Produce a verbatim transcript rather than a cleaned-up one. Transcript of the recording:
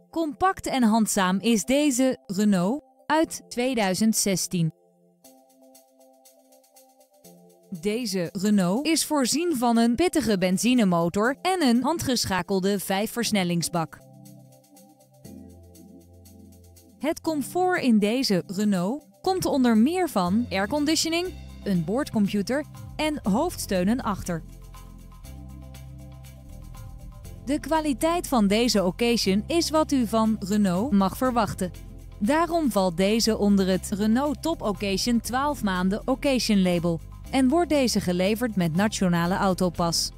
Compact en handzaam is deze Renault uit tweeduizend zestien. Deze Renault is voorzien van een pittige benzinemotor en een handgeschakelde vijfversnellingsbak. Het comfort in deze Renault komt onder meer van airconditioning, een boordcomputer en hoofdsteunen achter. De kwaliteit van deze occasion is wat u van Renault mag verwachten. Daarom valt deze onder het Renault Top Occasion twaalf maanden Occasion label en wordt deze geleverd met Nationale Autopas.